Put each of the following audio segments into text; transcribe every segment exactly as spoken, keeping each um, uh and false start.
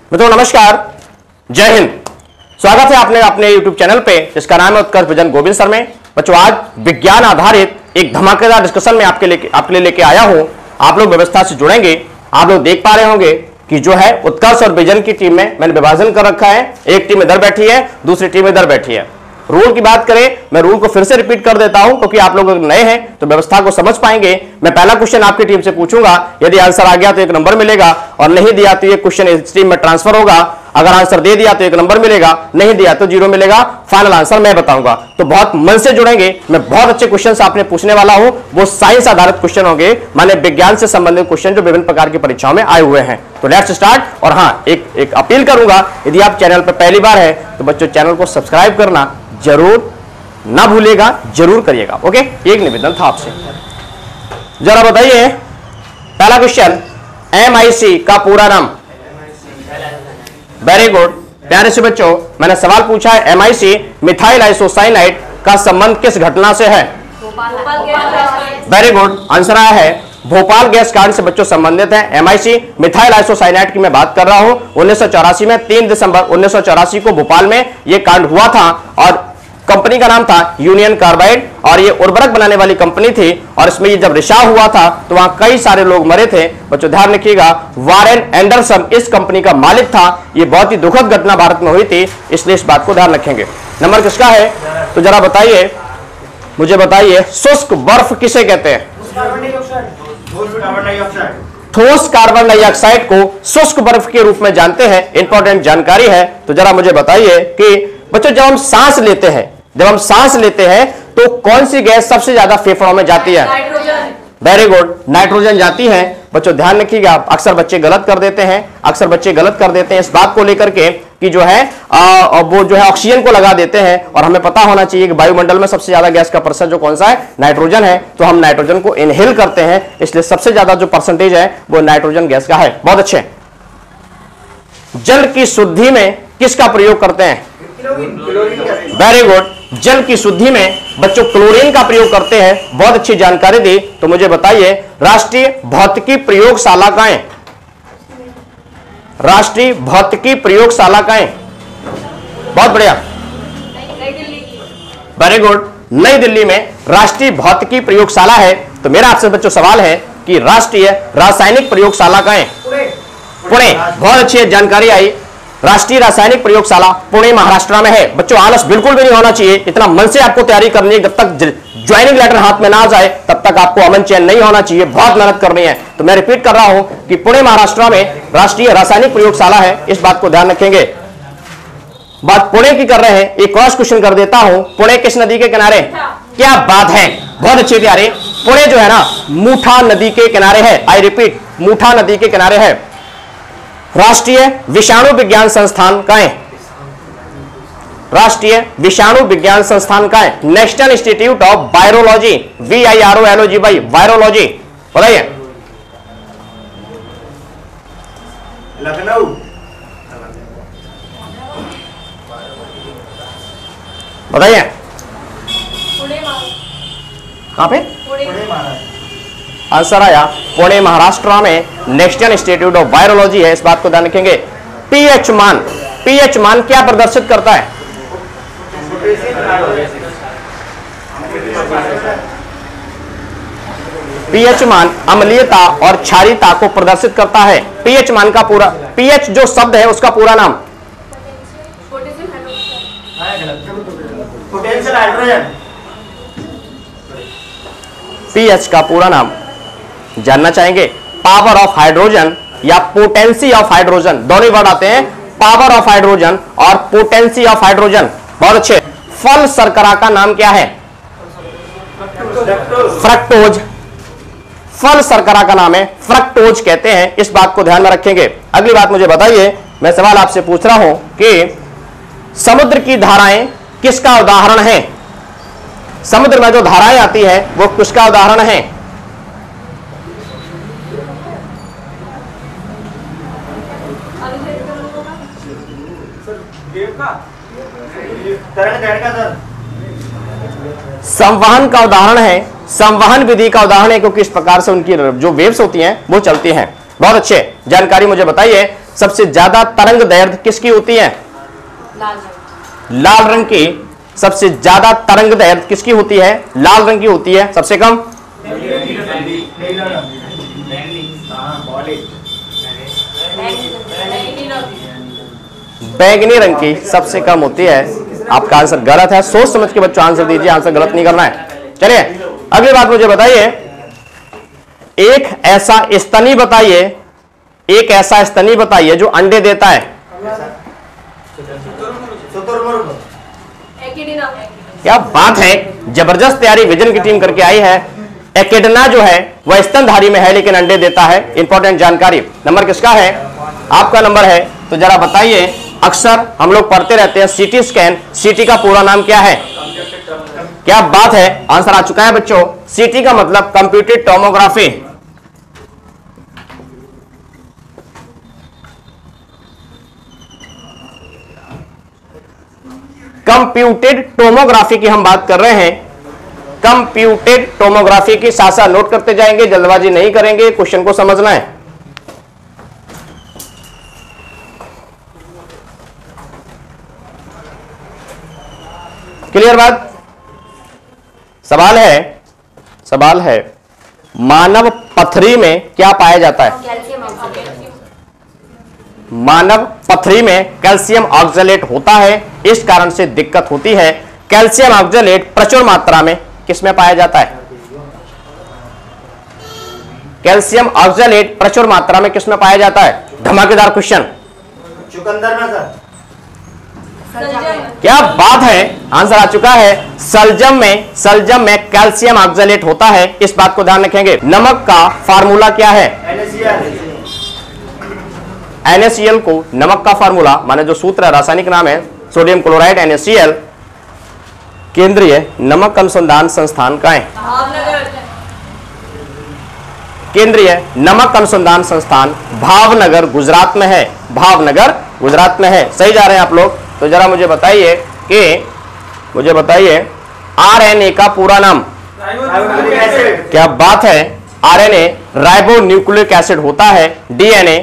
मित्रों नमस्कार, जय हिंद। स्वागत है आपने अपने यूट्यूब चैनल पे जिसका नाम है उत्कर्ष विजन गोविंद सर में। बच्चों आज विज्ञान आधारित एक धमाकेदार डिस्कशन में आपके लिए आपके लिए लेके आया हूं। आप लोग व्यवस्था से जुड़ेंगे। आप लोग देख पा रहे होंगे कि जो है उत्कर्ष और विजन की टीम में मैंने विभाजन कर रखा है। एक टीम इधर बैठी है, दूसरी टीम इधर बैठी है। रूल की बात करें, मैं रूल को फिर से रिपीट कर देता हूं क्योंकि आप लोग नए हैं तो व्यवस्था को समझ पाएंगे। मैं पहला क्वेश्चन आपकी टीम से पूछूंगा, यदि आंसर आ गया तो एक नंबर मिलेगा और नहीं दिया तो ये क्वेश्चन इस टीम में ट्रांसफर होगा। अगर आंसर दे दिया तो एक नंबर मिलेगा, नहीं दिया तो जीरो मिलेगा। फाइनल आंसर मैं बताऊंगा। तो बहुत मन से जुड़ेंगे। मैं बहुत अच्छे क्वेश्चन आपने पूछने वाला हूं, वो साइंस आधारित क्वेश्चन होंगे, माने विज्ञान से संबंधित क्वेश्चन जो विभिन्न प्रकार की परीक्षाओं में आए हुए हैं। तो लेट्स स्टार्ट। और हाँ, एक एक अपील करूंगा, यदि आप चैनल पर पहली बार है तो बच्चों चैनल को सब्सक्राइब करना जरूर ना भूलिएगा, जरूर करिएगा। ओके, एक निवेदन था आपसे। जरा बताइए पहला क्वेश्चन, एम आई सी का पूरा नाम। वेरी गुड प्यारे से बच्चों, मैंने सवाल पूछा है M I C methyl isocyanide का संबंध किस घटना से है? वेरी गुड, आंसर आया है भोपाल गैस कांड से बच्चों संबंधित है। M I C methyl isocyanide की मैं बात कर रहा हूं। उन्नीस सौ चौरासी में तीन दिसंबर उन्नीस सौ चौरासी को भोपाल में यह कांड हुआ था और कंपनी का नाम था यूनियन कार्बाइड और ये उर्वरक बनाने वाली कंपनी थी। और इसमें ये जब रिसाव हुआ था तो वहां कई सारे लोग मरे थे। बच्चों ध्यान रखिएगा, वारेन एंडरसन इस कंपनी का मालिक था। ये बहुत ही दुखद घटना भारत में हुई थी, इसलिए इस बात को ध्यान रखेंगे। नंबर किसका है? तो जरा बताइए, मुझे बताइए शुष्क बर्फ किसे कहते हैं? ठोस कार्बन डाइऑक्साइड को शुष्क बर्फ के रूप में जानते हैं। इंपॉर्टेंट जानकारी है। तो जरा मुझे बताइए कि बच्चों जब हम सांस लेते हैं जब हम सांस लेते हैं तो कौन सी गैस सबसे ज्यादा फेफड़ों में जाती है? वेरी गुड, नाइट्रोजन जाती है। बच्चों ध्यान रखिएगा, अक्सर बच्चे गलत कर देते हैं अक्सर बच्चे गलत कर देते हैं इस बात को लेकर के कि जो है आ, वो जो है ऑक्सीजन को लगा देते हैं। और हमें पता होना चाहिए कि वायुमंडल में सबसे ज्यादा गैस का परसेंट जो कौन सा है? नाइट्रोजन है। तो हम नाइट्रोजन को इनहेल करते हैं, इसलिए सबसे ज्यादा जो परसेंटेज है वो नाइट्रोजन गैस का है। बहुत अच्छे। जल की शुद्धि में किसका प्रयोग करते हैं? वेरी गुड, जल की शुद्धि में बच्चों क्लोरीन का प्रयोग करते हैं। बहुत अच्छी जानकारी दी। तो मुझे बताइए राष्ट्रीय भौतिकी प्रयोगशाला कहाँ है? राष्ट्रीय भौतिकी प्रयोगशाला कहाँ है? बहुत बढ़िया, वेरी गुड, नई दिल्ली में राष्ट्रीय भौतिकी प्रयोगशाला है। तो मेरा आपसे बच्चों सवाल है कि राष्ट्रीय रासायनिक प्रयोगशाला कहाँ है? पुणे। बहुत अच्छी जानकारी आई। राष्ट्रीय रासायनिक प्रयोगशाला पुणे महाराष्ट्र में है। बच्चों आलस बिल्कुल भी नहीं होना चाहिए, इतना मन से आपको तैयारी करनी है। जब तक ज्वाइनिंग लेटर हाथ में ना आ जाए तब तक आपको अमन चैन नहीं होना चाहिए, बहुत मेहनत करनी है। तो मैं रिपीट कर रहा हूं कि पुणे महाराष्ट्र में राष्ट्रीय रासायनिक प्रयोगशाला है, इस बात को ध्यान रखेंगे। बात पुणे की कर रहे हैं, एक क्रॉस क्वेश्चन कर देता हूं। पुणे किस नदी के किनारे? क्या बात है, बहुत अच्छे प्यारे। पुणे जो है ना मूठा नदी के किनारे है। आई रिपीट, मूठा नदी के किनारे है। राष्ट्रीय विषाणु विज्ञान संस्थान कहाँ है? राष्ट्रीय विषाणु विज्ञान संस्थान कहाँ है? National institute of virology, V I R O L O G Y, virology. बताइए। लखनऊ। बताइए कहां पे? आंसर आया पुणे महाराष्ट्र में नेशनल इंस्टीट्यूट ऑफ वायरोलॉजी है, इस बात को ध्यान रखेंगे। पीएच मान, पीएच मान क्या प्रदर्शित करता है? पीएच मान अम्लीयता और क्षारीयता को प्रदर्शित करता है। पीएच मान का पूरा, पीएच जो शब्द है उसका पूरा नाम? Potential hydrogen. पीएच का पूरा नाम जानना चाहेंगे? पावर ऑफ हाइड्रोजन या पोटेंसी ऑफ हाइड्रोजन, दोनों वर्ड आते हैं, पावर ऑफ हाइड्रोजन और पोटेंसी ऑफ हाइड्रोजन। बहुत अच्छे। फल शर्करा का नाम क्या है? फ्रक्टोज। फल शर्करा का नाम है फ्रक्टोज कहते हैं, इस बात को ध्यान में रखेंगे। अगली बात मुझे बताइए, मैं सवाल आपसे पूछ रहा हूं कि समुद्र की धाराएं किसका उदाहरण है? समुद्र में जो धाराएं आती है वो किसका उदाहरण है? संवहन का उदाहरण है, संवहन विधि का उदाहरण है, क्योंकि इस प्रकार से उनकी जो वेव्स होती हैं वो चलती हैं। बहुत अच्छे, जानकारी मुझे बताइए। सबसे ज्यादा तरंग दैर्घ्य किसकी होती है? लाल रंग। लाल रंग की सबसे ज्यादा तरंग दैर्घ्य किसकी होती है? लाल रंग की होती है। सबसे कम बैंगनी रंग की सबसे कम होती है। आपका आंसर गलत है। सोच समझ के बच्चों आंसर दीजिए, आंसर गलत नहीं करना है। चलिए अगली बात मुझे बताइए, एक ऐसा स्तनी बताइए, एक ऐसा स्तनी बताइए जो अंडे देता है। क्या बात है, जबरदस्त तैयारी विजन की टीम करके आई है। एकेडना जो है वह स्तनधारी में है लेकिन अंडे देता है। इंपॉर्टेंट जानकारी। नंबर किसका है? आपका नंबर है। तो जरा बताइए, अक्सर हम लोग पढ़ते रहते हैं सीटी स्कैन, सीटी का पूरा नाम क्या है? क्या बात है, आंसर आ चुका है बच्चों। सीटी का मतलब कंप्यूटेड टोमोग्राफी। कंप्यूटेड टोमोग्राफी की हम बात कर रहे हैं। कंप्यूटेड टोमोग्राफी की साथ साथ नोट करते जाएंगे, जल्दबाजी नहीं करेंगे, क्वेश्चन को समझना है। क्लियर बात? सवाल है, सवाल है मानव पथरी में क्या पाया जाता है? Calcium oxalate. मानव पथरी में कैल्शियम ऑक्सलेट होता है, इस कारण से दिक्कत होती है। कैल्शियम ऑक्सलेट प्रचुर मात्रा में किसमें पाया जाता है? कैल्शियम ऑक्सलेट प्रचुर मात्रा में किसमें पाया जाता है? धमाकेदार क्वेश्चन। चुकंदर में सर। क्या बात है, आंसर आ चुका है। सलजम में, सलजम में कैल्शियम ऑक्सलेट होता है, इस बात को ध्यान रखेंगे। नमक का फार्मूला क्या है? एन ए सी एल को नमक का फार्मूला माने जो सूत्र है, रासायनिक नाम है sodium chloride N A C L. केंद्रीय नमक अनुसंधान संस्थान का है? केंद्रीय नमक अनुसंधान संस्थान भावनगर गुजरात में है। भावनगर गुजरात में है। सही जा रहे हैं आप लोग। तो जरा मुझे बताइए कि मुझे बताइए आरएनए का पूरा नाम? क्या बात है, आरएनए राइबो न्यूक्लिक एसिड होता है। DNA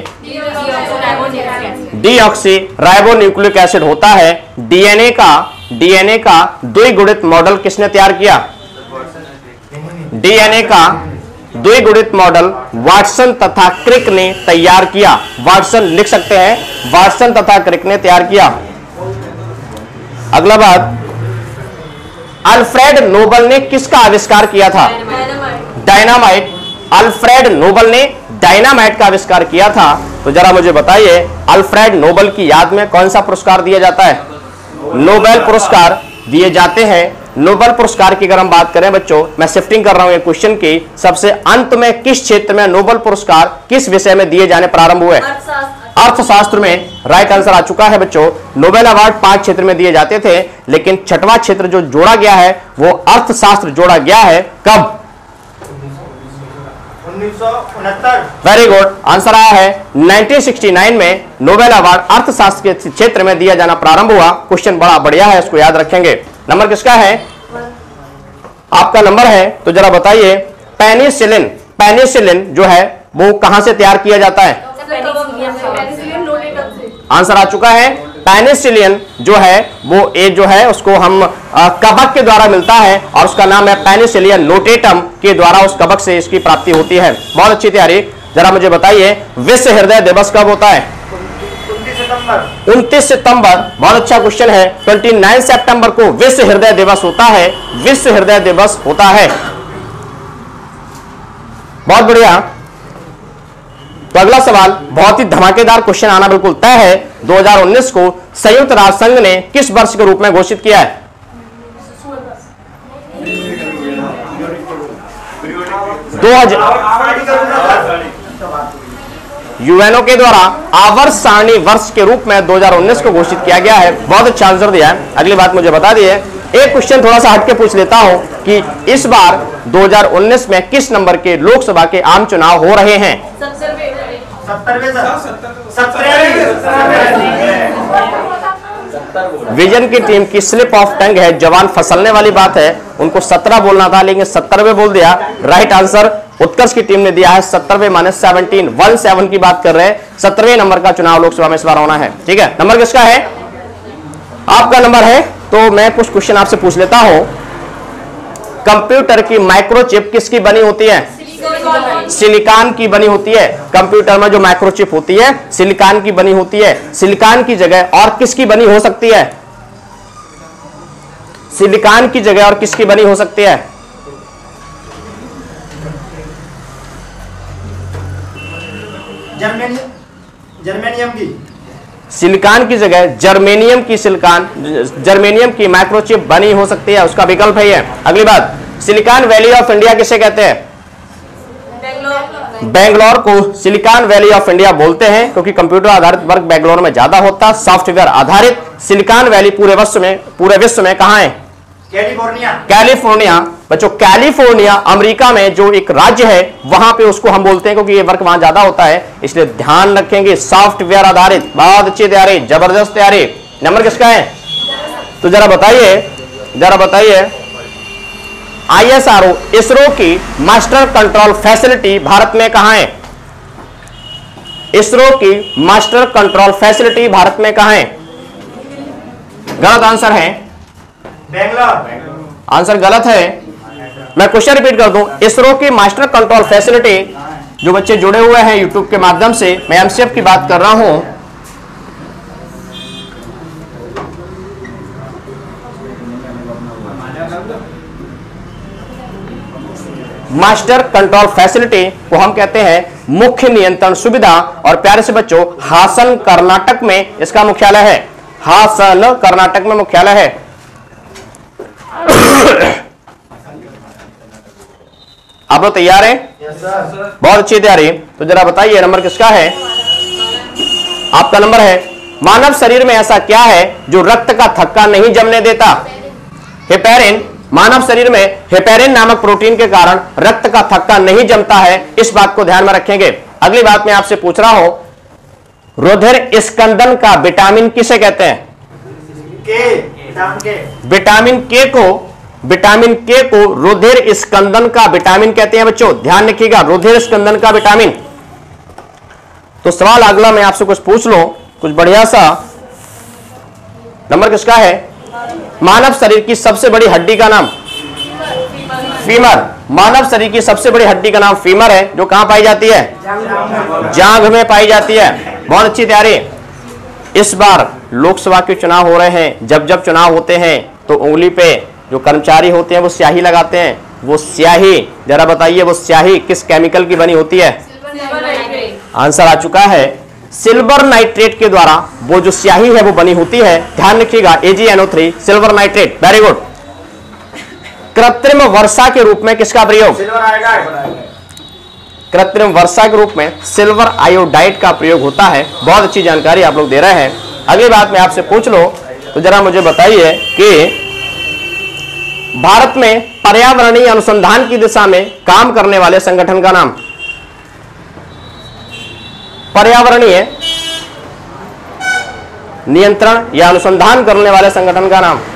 deoxyribonucleic acid होता है। डीएनए का डीएनए का द्विगुणित मॉडल किसने तैयार किया? डीएनए का द्विगुणित मॉडल वाटसन तथा क्रिक ने तैयार किया। वाटसन लिख सकते हैं, वाटसन तथा क्रिक ने तैयार किया। अगला बात, अल्फ्रेड नोबल ने किसका आविष्कार किया था? डायनामाइट। अल्फ्रेड नोबल ने डायनामाइट का आविष्कार किया था। तो जरा मुझे बताइए, अल्फ्रेड नोबल की याद में कौन सा पुरस्कार दिया जाता है? नोबेल पुरस्कार दिए जाते हैं। नोबेल पुरस्कार की अगर हम बात करें बच्चों, मैं शिफ्टिंग कर रहा हूं ये क्वेश्चन की, सबसे अंत में किस क्षेत्र में नोबेल पुरस्कार किस विषय में दिए जाने प्रारंभ हुए? अर्थशास्त्र में। राइट आंसर आ चुका है बच्चों। नोबेल अवार्ड पांच क्षेत्र में दिए जाते थे, लेकिन छठवां क्षेत्र जो जोड़ा गया है वो अर्थशास्त्र जोड़ा गया है। कब? उन्नीस सौ उनहत्तर। वेरी गुड, आंसर आया है उन्नीस सौ उनहत्तर में नोबेल अवार्ड अर्थशास्त्र के क्षेत्र में दिया जाना प्रारंभ हुआ। क्वेश्चन बड़ा बढ़िया है, इसको याद रखेंगे। नंबर किसका है? आपका नंबर है। तो जरा बताइए, पेनिसिलिन पेनिसिलिन जो है वो कहां से तैयार किया जाता है? आंसर आ चुका है। पेनिसिलिन जो है वो ए जो है उसको हम आ, कवक के द्वारा मिलता है और उसका नाम है पेनिसिलियम नोटेटम के द्वारा उस कवक से इसकी प्राप्ति होती है। बहुत अच्छी तैयारी। जरा मुझे बताइए, विश्व हृदय दिवस कब होता है? उनतीस सितंबर। बहुत अच्छा क्वेश्चन है। उनतीस सितंबर को विश्व हृदय दिवस होता है। विश्व हृदय दिवस होता है। बहुत बढ़िया। तो अगला सवाल बहुत ही धमाकेदार क्वेश्चन आना बिल्कुल तय है। दो हज़ार उन्नीस को संयुक्त राष्ट्र संघ ने किस वर्ष के रूप में घोषित किया है? दो हजार यूएनओ के द्वारा आवर्त सारणी वर्ष के रूप में दो हज़ार उन्नीस को घोषित किया गया है। बहुत अच्छा आंसर दिया है। अगली बात मुझे बता दिए। एक क्वेश्चन थोड़ा सा हटके पूछ लेता हूं कि इस बार दो हज़ार उन्नीस में किस नंबर के लोकसभा के आम चुनाव हो रहे हैं? विजन की टीम की स्लिप ऑफ टंग है, जवान फसलने वाली बात है। उनको सत्रह बोलना था लेकिन सत्तरवे बोल दिया। राइट आंसर उत्कर्ष की टीम ने दिया है सत्तरवें माइनस सेवनटीन, वन सेवन की बात कर रहे हैं। सत्तरवें नंबर का चुनाव लोकसभा में इस बार होना है। ठीक है, नंबर किसका है? आपका नंबर है। तो मैं कुछ क्वेश्चन आपसे पूछ लेता हूं। कंप्यूटर की माइक्रोचिप किसकी बनी होती है? सिलिकॉन की बनी होती है। कंप्यूटर में जो माइक्रोचिप होती है सिलिकॉन की बनी होती है। सिलिकॉन की जगह और किसकी बनी हो सकती है? सिलिकॉन की जगह और किसकी बनी हो सकती है? जर्मेनियम जर्मेनियम की। सिलिकॉन की जगह जर्मेनियम की सिलिकॉन जर्मेनियम की माइक्रोचिप बनी हो सकती है, उसका विकल्प है ये। अगली बात, सिलिकॉन वैली ऑफ इंडिया किसे कहते हैं? बेंगलोर को सिलिकॉन वैली ऑफ इंडिया बोलते हैं क्योंकि कंप्यूटर आधारित वर्क बेंगलोर में ज्यादा होता है। सॉफ्टवेयर आधारित सिलिकॉन वैली पूरे विश्व में पूरे विश्व में कहां है? कैलिफोर्निया। कैलिफोर्निया बच्चों, कैलिफोर्निया अमेरिका में जो एक राज्य है वहां पे उसको हम बोलते हैं क्योंकि ये वर्क वहां ज्यादा होता है, इसलिए ध्यान रखेंगे। सॉफ्टवेयर आधारित, बहुत अच्छी तैयारी, जबरदस्त तैयारी। नंबर किसका है? तो जरा बताइए जरा बताइए आईएसआरओ इसरो की मास्टर कंट्रोल फैसिलिटी भारत में कहां है? इसरो की मास्टर कंट्रोल फैसिलिटी भारत में कहां है? गलत आंसर है, बेंगलोर। आंसर गलत है। मैं क्वेश्चन रिपीट कर दूं, इसरो की मास्टर कंट्रोल फैसिलिटी, जो बच्चे जुड़े हुए हैं यूट्यूब के माध्यम से, मैं एमसीएफ की बात कर रहा हूं। मास्टर कंट्रोल फैसिलिटी को हम कहते हैं मुख्य नियंत्रण सुविधा। और प्यारे से बच्चों, हासन कर्नाटक में इसका मुख्यालय है। हासन कर्नाटक में मुख्यालय है। आप लोग तैयार हैं? Yes sir. बहुत अच्छी तैयारी। तो जरा बताइए नंबर किसका है? आपका नंबर है। मानव शरीर में ऐसा क्या है जो रक्त का थक्का नहीं जमने देता? हेपेरिन। मानव शरीर में हेपेरिन नामक प्रोटीन के कारण रक्त का थक्का नहीं जमता है, इस बात को ध्यान में रखेंगे। अगली बात मैं आपसे पूछ रहा हूं, रुधिर स्कंदन का विटामिन किसे कहते हैं? के विटामिन के। विटामिन के को विटामिन के को रुधिर स्कंदन का विटामिन कहते हैं बच्चों, ध्यान रखिएगा, रुधिर स्कंदन का विटामिन। तो सवाल अगला मैं आपसे कुछ पूछ लो, कुछ बढ़िया सा। नंबर किसका है? मानव शरीर की सबसे बड़ी हड्डी का नाम? फीमर। मानव शरीर की सबसे बड़ी हड्डी का नाम फीमर है, जो कहां पाई जाती है? जांघ में पाई जाती है। बहुत अच्छी तैयारी। इस बार लोकसभा के चुनाव हो रहे हैं। जब जब चुनाव होते हैं तो उंगली पे जो कर्मचारी होते हैं वो स्याही लगाते हैं। वो स्याही, जरा बताइए, वो स्याही किस केमिकल की बनी होती है? आंसर आ चुका है, सिल्वर नाइट्रेट के द्वारा वो जो स्याही है वो बनी होती है। ध्यान रखिएगा, A G N O three, silver nitrate. Very good. कृत्रिम वर्षा के रूप में किसका प्रयोग? Silver iodide. कृत्रिम वर्षा के रूप में सिल्वर आयोडाइड का प्रयोग होता है। बहुत अच्छी जानकारी आप लोग दे रहे हैं। अगली बात मैं आपसे पूछ लो, तो जरा मुझे बताइए कि भारत में पर्यावरणीय अनुसंधान की दिशा में काम करने वाले संगठन का नाम? पर्यावरणीय नियंत्रण या अनुसंधान करने वाले संगठन का नाम?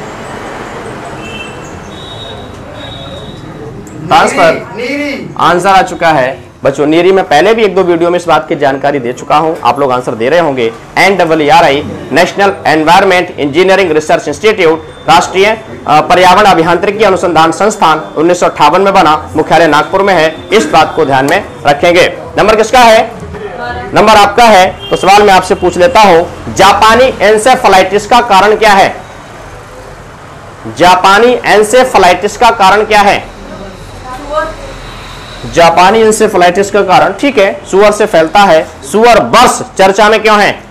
ट्रांसफर। नीरी। आंसर आ चुका है बच्चों, नीरी। में पहले भी एक दो वीडियो में इस बात की जानकारी दे चुका हूं, आप लोग आंसर दे रहे होंगे। N W R I, national environment engineering research institute, राष्ट्रीय पर्यावरण अभियांत्रिकी अनुसंधान संस्थान, उन्नीस सौ अट्ठावन में बना, मुख्यालय नागपुर में है। इस बात को ध्यान में रखेंगे। नंबर किसका है? नंबर आपका है। तो सवाल मैं आपसे पूछ लेता हूं, जापानी एन्सेफेलाइटिस का कारण क्या है? जापानी एन्सेफेलाइटिस का कारण क्या है? जापानी एन्सेफेलाइटिस का कारण, ठीक है, सुअर से फैलता है। सुअर बर्स चर्चा में क्यों है?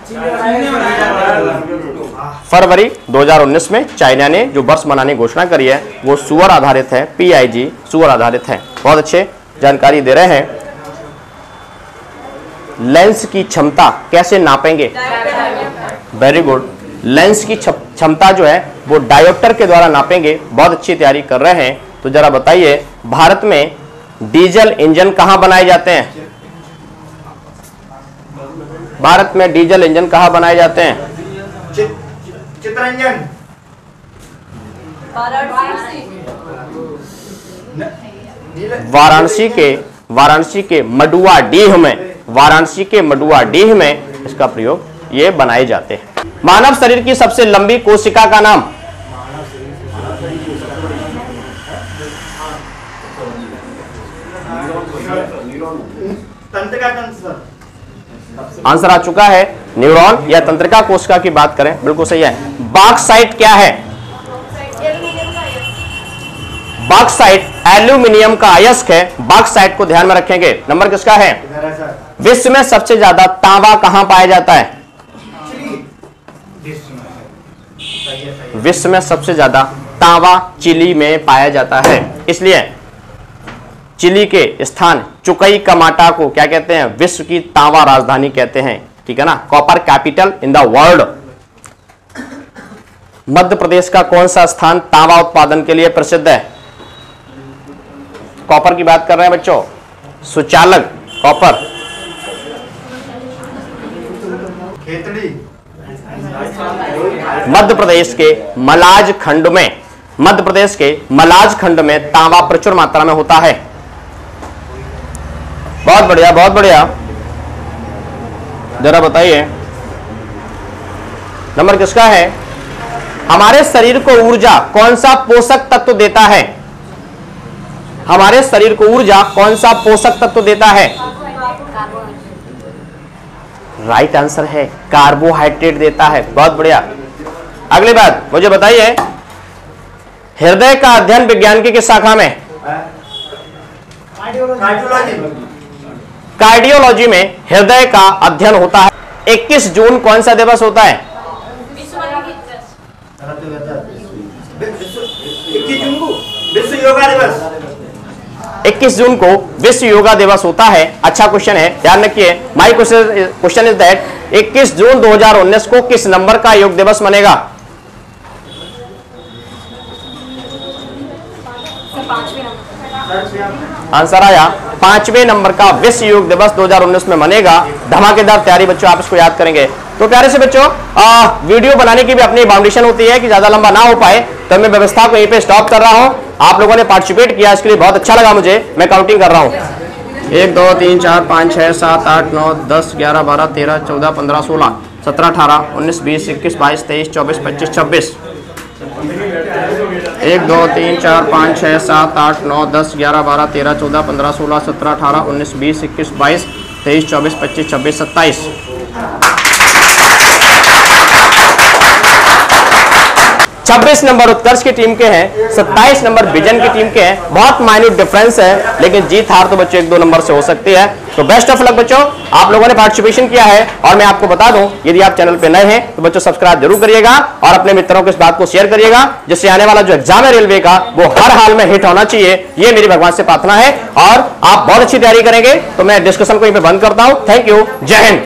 फरवरी दो हज़ार उन्नीस में चाइना ने जो बर्स मनाने की घोषणा करी है वो सुअर आधारित है, पी आई जी, सुअर आधारित है। बहुत अच्छे जानकारी दे रहे हैं। लेंस की क्षमता कैसे नापेंगे? Very good. लेंस की क्षमता जो है वो डायोप्टर के द्वारा नापेंगे। बहुत अच्छी तैयारी कर रहे हैं। तो जरा बताइए, भारत में डीजल इंजन कहां बनाए जाते हैं? भारत में डीजल इंजन कहां बनाए जाते हैं? चित्रंजन। वाराणसी के वाराणसी के मडुआडीह में वाराणसी के मडुआडीह में इसका प्रयोग ये बनाए जाते हैं। मानव शरीर की सबसे लंबी कोशिका का नाम? तंत्रिका तंत्र। आंसर आ चुका है, न्यूरॉन या तंत्रिका कोशिका की बात करें, बिल्कुल सही है। बॉक्साइट क्या है? बॉक्साइट एल्यूमिनियम का अयस्क है। बॉक्साइट को ध्यान में रखेंगे। नंबर किसका है? विश्व में सबसे ज्यादा तांबा कहां पाया जाता है? विश्व में सबसे ज्यादा तांबा चिली में पाया जाता है, इसलिए चिली के स्थान चुकईकमाटा को क्या कहते हैं? विश्व की तांबा राजधानी कहते हैं, ठीक है ना, copper capital in the world. Madhya Pradesh का कौन सा स्थान तांबा उत्पादन के लिए प्रसिद्ध है? कॉपर की बात कर रहे हैं बच्चों, सुचालक कॉपर। खेतड़ी। मध्य प्रदेश के मलाज खंड में मध्य प्रदेश के मलाज खंड में तांबा प्रचुर मात्रा में होता है। बहुत बढ़िया, बहुत बढ़िया। जरा बताइए नंबर किसका है? हमारे शरीर को ऊर्जा कौन सा पोषक तत्व देता है? हमारे शरीर को ऊर्जा कौन सा पोषक तत्व देता है? राइट आंसर है कार्बोहाइड्रेट देता है। बहुत बढ़िया। अगली बात मुझे बताइए, हृदय का अध्ययन विज्ञान की किस शाखा में? कार्डियोलॉजी। कार्डियोलॉजी में हृदय का अध्ययन होता है। इक्कीस जून कौन सा दिवस होता है? इक्कीस जून को विश्व योगा दिवस। इक्कीस जून को विश्व योगा दिवस होता है। अच्छा क्वेश्चन है, ध्यान रखिए। माय क्वेश्चन इज दैट इक्कीस जून दो हज़ार उन्नीस को किस नंबर का योग दिवस मनेगा? आंसर आया पांचवें नंबर का विश्व योग दिवस दो हज़ार उन्नीस में मनेगा। धमाकेदार तैयारी बच्चों, आप इसको याद करेंगे। तो प्यारे से बच्चों, आ, वीडियो बनाने की भी अपनी बाउंडेशन होती है कि ज्यादा लंबा ना हो पाए, तो मैं व्यवस्था को यहीं पे स्टॉप कर रहा हूं। आप लोगों ने पार्टिसिपेट किया, इसके लिए बहुत अच्छा लगा मुझे। मैं काउंटिंग कर रहा हूं, एक दो तीन चार पाँच छः सात आठ नौ दस ग्यारह बारह तेरह चौदह पंद्रह सोलह सत्रह अठारह उन्नीस बीस इक्कीस बाईस तेईस चौबीस पच्चीस छब्बीस। एक दो तीन चार पाँच छः सात आठ नौ दस ग्यारह बारह तेरह चौदह पंद्रह सोलह सत्रह अठारह उन्नीस बीस इक्कीस बाईस तेईस चौबीस पच्चीस छब्बीस सत्ताईस। छब्बीस नंबर उत्कर्ष की टीम के हैं, सत्ताईस नंबर विजन की टीम के हैं। बहुत माइन्यूट डिफरेंस है, लेकिन जीत हार तो बच्चों एक दो नंबर से हो सकती है। तो बेस्ट ऑफ लक बच्चों, आप लोगों ने पार्टिसिपेशन किया है। और मैं आपको बता दूं, यदि आप चैनल पे नए हैं तो बच्चों सब्सक्राइब जरूर करिएगा और अपने मित्रों को इस बात को शेयर करिएगा, जिससे आने वाला जो एग्जाम है रेलवे का वो हर हाल में हिट होना चाहिए। ये मेरी भगवान से प्रार्थना है और आप बहुत अच्छी तैयारी करेंगे। तो मैं डिस्कशन को यहीं पे बंद करता हूं। थैंक यू, जय हिंद।